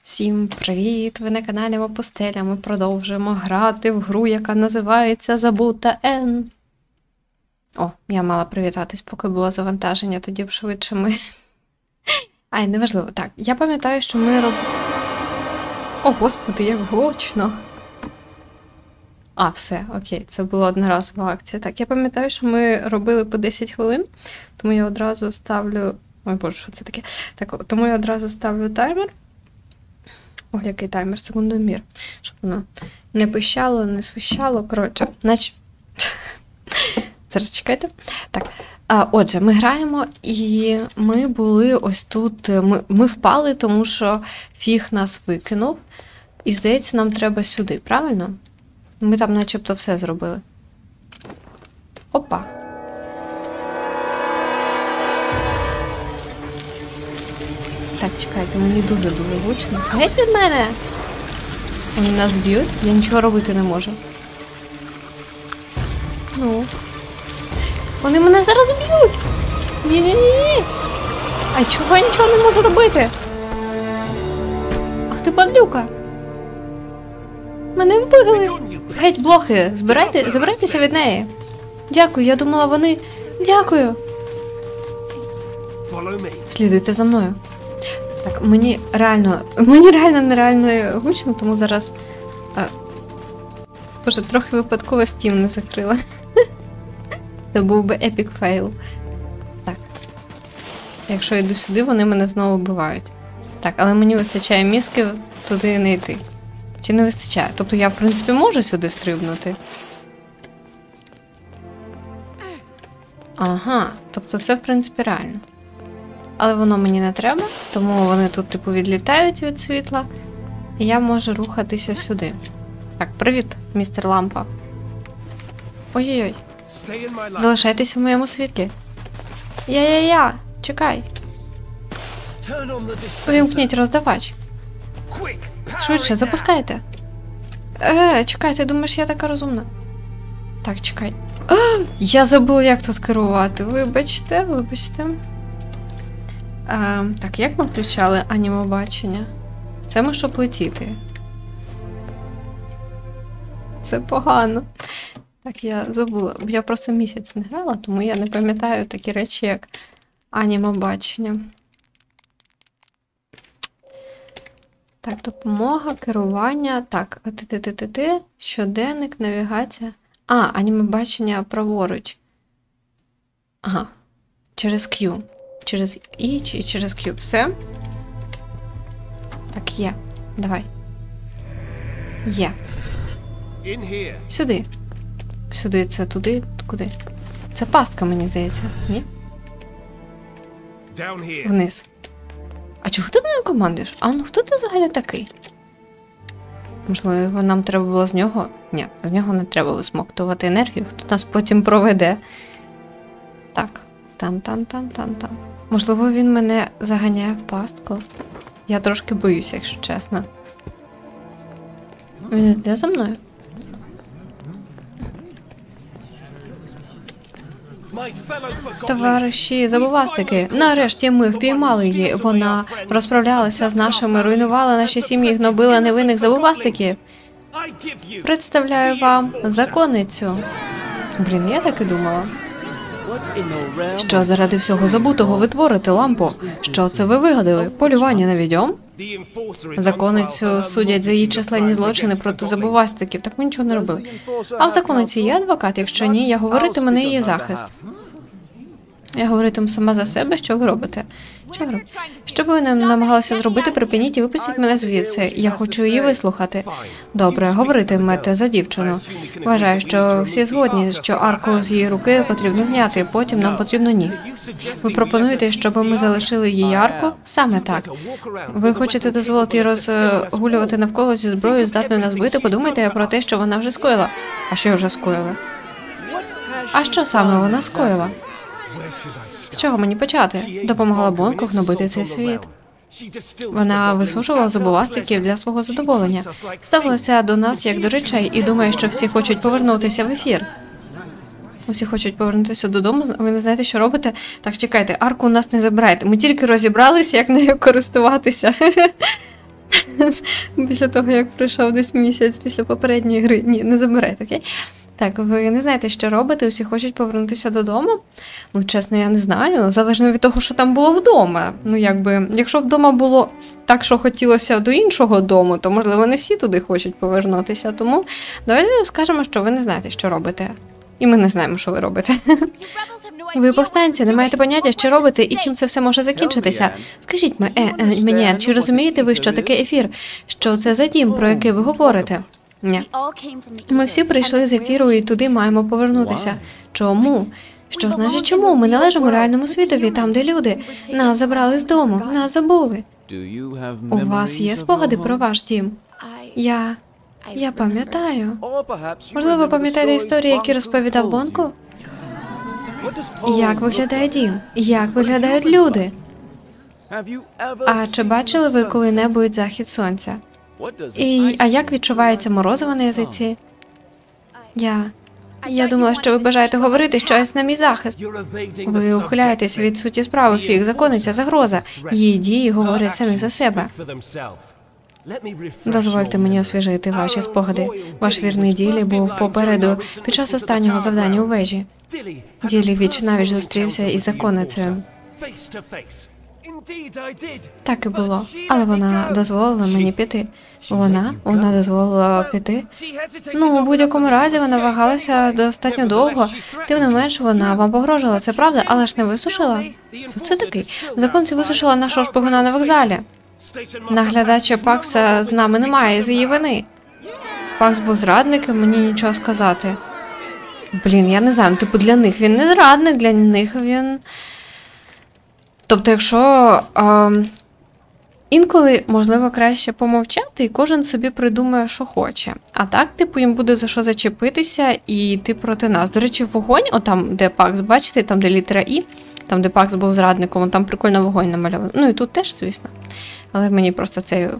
Всім привіт! Ви на каналі Мапустеля. Ми продовжуємо грати в гру, яка називається Забута Н. О, я мала привітатись, поки було завантаження, тоді б швидше ми... Ай, неважливо. Так, я пам'ятаю, що ми О, господи, як гучно! А, все, окей, це була одноразова акція. Так, я пам'ятаю, що ми робили по 10 хвилин, тому я одразу ставлю... Ой, боже, що це таке? Так, тому я одразу ставлю таймер. О, який таймер, секундомір. Щоб воно не пищало, не свищало. Коротше, значить... Зараз чекайте. Так, отже, ми граємо, і ми були ось тут. Ми впали, тому що фіг нас викинув. І, здається, нам треба сюди, правильно? Ми там начебто все зробили. Опа. Так, чекайте, мені дуже-дуже гучно. Геть від мене! Вони нас б'ють, я нічого робити не можу. Ну. Вони мене зараз б'ють! Ні-ні-ні! А чого я нічого не можу робити? Ах ти падлюка! Мене вбили! Геть, блохи, забирайтеся від неї! Дякую, я думала вони... Дякую! Слідуйте за мною. Так, мені реально нереально гучно, тому зараз... Боже, трохи випадково Steam не закрила. Це був би епік фейл. Так. Якщо я йду сюди, вони мене знову вбивають. Так, але мені вистачає мізків туди не йти. Чи не вистачає? Тобто я, в принципі, можу сюди стрибнути? Ага, тобто це, в принципі, реально. Але воно мені не треба, тому вони тут, типу, відлітають від світла. І я можу рухатися сюди. Так, привіт, містер Лампа. Ой-ой-ой. Залишайтеся в моєму світлі. Я. Чекай. Увімкніть роздавач. Швидше, запускайте. Чекай, ти думаєш, я така розумна? Так, чекай. Я забула, як тут керувати. Вибачте. Так, як ми включали анімобачення? Це ми щоб летіти. Це погано. Так, я забула. Я просто місяць не грала, тому я не пам'ятаю такі речі, як анімобачення. Так, допомога, керування. Так, щоденник, навігація. Анімобачення праворуч. Ага, через Q. Через І чи через Q. Все? Так, є. Давай. Є. Сюди. Сюди, це туди, куди? Це пастка, мені здається. Ні? Вниз. А чого ти мене командуєш? Ну хто ти взагалі такий? Можливо, нам треба було з нього... Ні, з нього не треба висмоктувати енергію, хто нас потім проведе. Так. Тан-тан-тан-тан-тан. Можливо, він мене заганяє в пастку. Я трошки боюся, якщо чесно. Він йде за мною? Товариші, забувастики, нарешті ми впіймали її. Вона розправлялася з нашими, руйнувала наші сім'ї, гнобила невинних забувастиків. Представляю вам законницю. Блін, я так і думала. Що заради всього забутого ви творите, Лампо? Що це ви вигадали? Полювання на відьом? Законницю судять за її численні злочини проти забувастиків, так ми нічого не робили. А в законниці є адвокат? Якщо ні, я говоритиму на її захист. Я говоритиму сама за себе, що ви робите. Що б ви намагалися зробити, припиніть і випустіть мене звідси. Я хочу її вислухати. Добре, говоритимете за дівчину. Вважаю, що всі згодні, що арку з її руки потрібно зняти, потім нам потрібно ні. Ви пропонуєте, щоб ми залишили її арку? Саме так. Ви хочете дозволити їй розгулювати навколо зі зброєю, здатною нас бити? Подумайте про те, що вона вже скоїла. А що вже скоїла? А що саме вона скоїла? З чого мені почати? Допомогла Бонку гнобити цей світ. Вона висушувала забувастиків для свого задоволення. Ставилася до нас як до речей і думає, що всі хочуть повернутися в ефір. Усі хочуть повернутися додому, ви не знаєте, що робите? Так, чекайте, арку у нас не забирайте. Ми тільки розібралися, як нею користуватися. Після того, як пройшов десь місяць після попередньої гри. Ні, не забирайте, окей? Так, ви не знаєте, що робити, усі хочуть повернутися додому? Ну, чесно, я не знаю, залежно від того, що там було вдома. Ну, якби, якщо вдома було так, що хотілося до іншого дому, то, можливо, не всі туди хочуть повернутися. Тому давайте скажемо, що ви не знаєте, що робите. І ми не знаємо, що ви робите. Ви повстанці, не маєте поняття, що робите і чим це все може закінчитися. Скажіть мені, чи розумієте ви, що таке ефір? Що це за дім, про який ви говорите? Ні. Ми всі прийшли з ефіру і туди маємо повернутися. Чому? Що значить чому? Ми належимо реальному світові, там, де люди. Нас забрали з дому, нас забули. У вас є спогади про ваш дім? Я пам'ятаю. Можливо, ви пам'ятаєте історії, які розповідав Бонко? Як виглядає дім? Як виглядають люди? А чи бачили ви коли-небудь захід сонця? А як відчувається морозиво на язиці? Я думала, що ви бажаєте говорити щось на мій захист. Ви ухиляєтесь від суті справи, фіг, законниця, загроза. Її дії говорять самі за себе. Дозвольте мені освіжити ваші спогади. Ваш вірний Ділі був попереду під час останнього завдання у вежі. Ділі віч-навіч зустрівся із законницею. Так і було. Але вона дозволила мені піти. Вона дозволила піти? Ну, у будь-якому разі вона вагалася достатньо довго. Тим не менш, вона вам погрожувала, це правда, але ж не висушила. Це такий. Законці висушила нашого шпигуна на вокзалі. Наглядача Пакса з нами немає, з її вини. Пакс був зрадником, мені нічого сказати. Блін, я не знаю, ну, типу для них він не зрадник, для них він... Тобто, якщо інколи, можливо, краще помовчати, і кожен собі придумає, що хоче. А так, типу, їм буде за що зачепитися і йти проти нас. До речі, вогонь, отам, де Пакс, бачите, там, де літера І, там, де Пакс був зрадником, там прикольно вогонь намальований. Ну, і тут теж, звісно. Але мені просто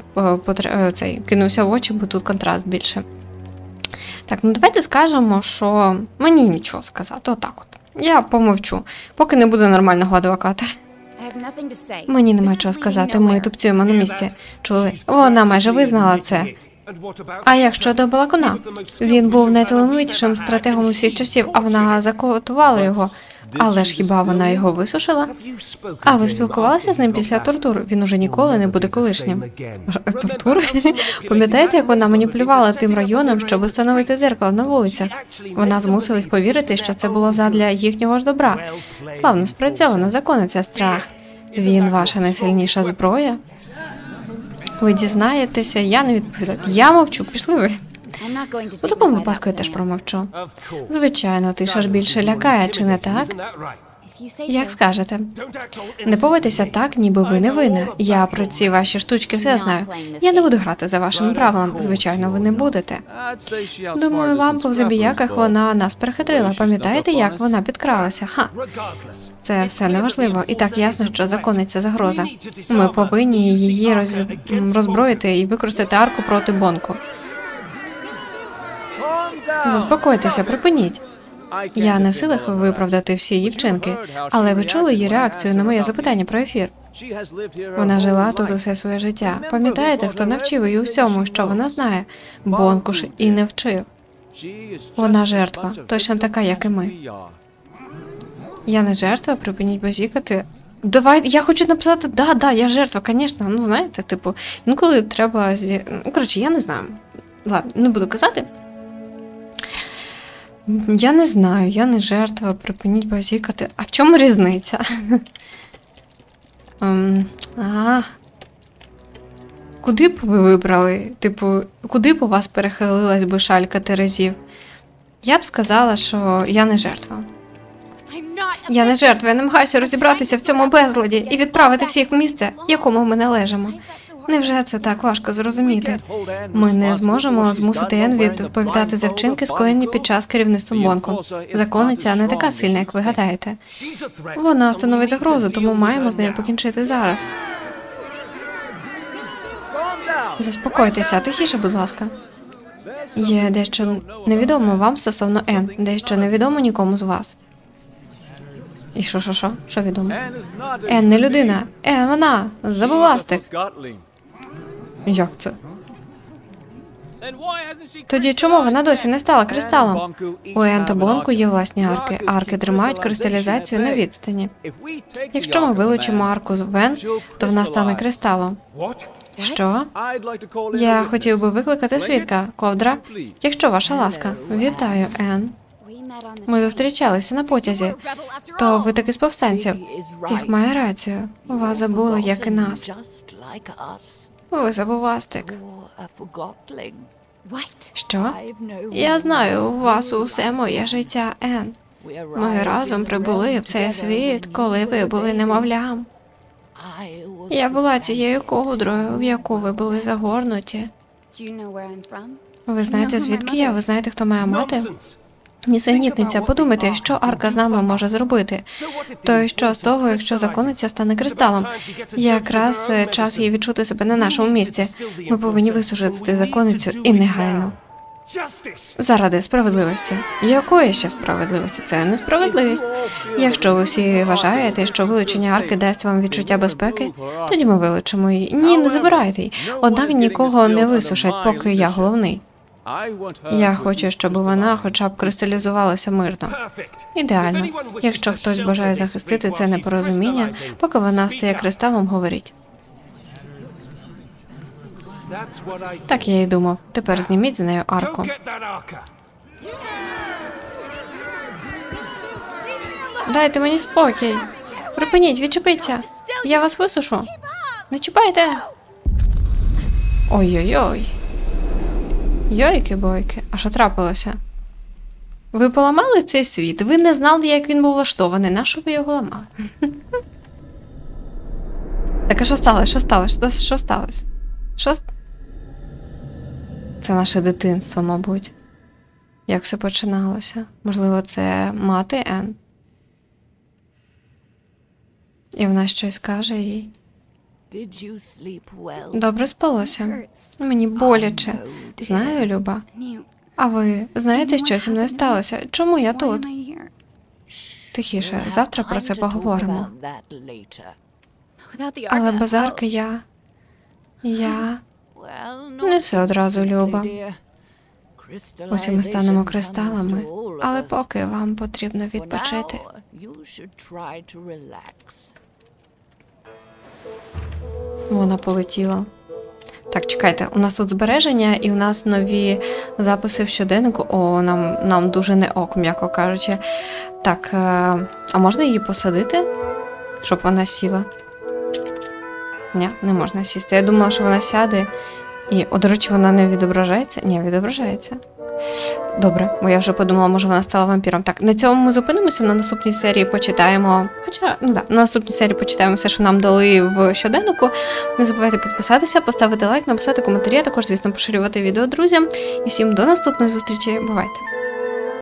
цей кинувся в очі, бо тут контраст більше. Так, ну давайте скажемо, що мені нічого сказати, отак от. Я помовчу, поки не буде нормального адвоката. Мені немає чого сказати, ми тупцюємо на місці. Чули? Вона майже визнала це. А як щодо Балакуна? Він був найталановитішим стратегом усіх часів, а вона закотувала його. Але ж хіба вона його висушила? А ви спілкувалися з ним після тортур? Він уже ніколи не буде колишнім. Тортур? Пам'ятаєте, як вона маніпулювала тим районом, щоб встановити дзеркало на вулицях? Вона змусила їх повірити, що це було задля їхнього ж добра. Славно спрацьовано, законниця, страх. Він ваша найсильніша зброя? Ви дізнаєтеся, я не відповідаю. Я мовчу, пішли ви. У такому випадку я теж промовчу. Звичайно, тиша ж більше лякає, чи не так? Як скажете. Не поводьтеся так, ніби ви не винна. Я про ці ваші штучки все знаю. Я не буду грати за вашими правилами. Звичайно, ви не будете. Думаю, лампу в забіяках вона нас перехитрила. Пам'ятаєте, як вона підкралася? Ха. Це все неважливо. І так ясно, що законниця загроза. Ми повинні її роззброїти і використати арку проти Бонку. Заспокойтеся, припиніть. Я не в силах виправдати всі її вчинки, але ви чули її реакцію на моє запитання про ефір? Вона жила тут усе своє життя. Пам'ятаєте, хто навчив її усьому, що вона знає? Бонкуш і не вчив. Вона жертва, точно така, як і ми. Я не жертва, припиніть базікати. Давай, я хочу написати, да, я жертва, звісно. Ну, знаєте, типу, інколи треба... Ну, коротше, я не знаю. Ладно, не буду казати. Я не знаю, я не жертва, припиніть базікати. А в чому різниця? Куди б ви вибрали? Типу, куди б у вас перехилилась би шаль Терезів? Я б сказала, що я не жертва. Я не жертва, я намагаюся розібратися в цьому безладі і відправити всіх в місце, якому ми належимо. Невже це так важко зрозуміти? Ми не зможемо змусити Ен відповідати за вчинки, скоєні під час керівництвом Бонку. Законниця не така сильна, як ви гадаєте. Вона становить загрозу, тому маємо з нею покінчити зараз. Заспокойтеся, тихіше, будь ласка. Є дещо невідомо вам стосовно Ен, дещо невідомо нікому з вас. І що? Що відомо? Ен не людина. Вона забувастик. Як це? Тоді чому вона досі не стала кристалом? У Ен та Бонку є власні арки. Арки тримають кристалізацію на відстані. Якщо ми вилучимо арку з Вен, то вона стане кристалом. Що? Я хотів би викликати свідка. Ковдра? Якщо ваша ласка. Вітаю, Ен. Ми зустрічалися на потязі. То ви таки з повстанців. Їх має рацію. Вас забули, як і нас. Ви забувастик. Що? Я знаю, у вас усе моє життя, Ен. Ми разом прибули в цей світ, коли ви були немовлям. Я була цією ковдрою, в яку ви були загорнуті. Ви знаєте, звідки я? Ви знаєте, хто моя мати? Нісенітниця, подумайте, що арка з нами може зробити. То й що з того, якщо законниця стане кристалом? Якраз час їй відчути себе на нашому місці. Ми повинні висушити законницю і негайно. Заради справедливості. Якої ще справедливості? Це несправедливість. Якщо ви всі вважаєте, що вилучення арки дасть вам відчуття безпеки, тоді ми вилучимо її. Ні, не забирайте її. Однак нікого не висушать, поки я головний. Я хочу, щоб вона хоча б кристалізувалася мирно. Ідеально. Якщо хтось бажає захистити це непорозуміння, поки вона стає кристалом, говоріть. Так я і думав. Тепер зніміть з нею арку. Дайте мені спокій. Припиніть, відчепіться. Я вас висушу. Не чіпайте. Ой-ой-ой. Йойки-бойки, а що трапилося? Ви поламали цей світ? Ви не знали, як він був влаштований. Нащо ви його ламали? Так, а що сталося? Що сталося? Що сталося? Це наше дитинство, мабуть. Як все починалося? Можливо, це мати Ен? І вона щось каже їй. Добре спалося. Мені боляче. Знаю, Люба. А ви знаєте, що зі мною сталося? Чому я тут? Тихіше, завтра про це поговоримо. Але без арки я... Не все одразу, Люба. Ось і ми станемо кристалами, але поки вам потрібно відпочити. Вона полетіла. Так, чекайте, у нас тут збереження і у нас нові записи в щоденнику. О, нам дуже не ок, м'яко кажучи. Так, а можна її посадити, щоб вона сіла? Ні, не можна сісти. Я думала, що вона сяде і, до речі, вона не відображається? Ні, відображається. Добре, бо я вже подумала, може вона стала вампіром. Так, на цьому ми зупинимося, на наступній серії почитаємо... на наступній серії почитаємо все, що нам дали в щоденнику. Не забувайте підписатися, поставити лайк, написати коментарі, а також, звісно, поширювати відео друзям. І всім до наступної зустрічі. Бувайте!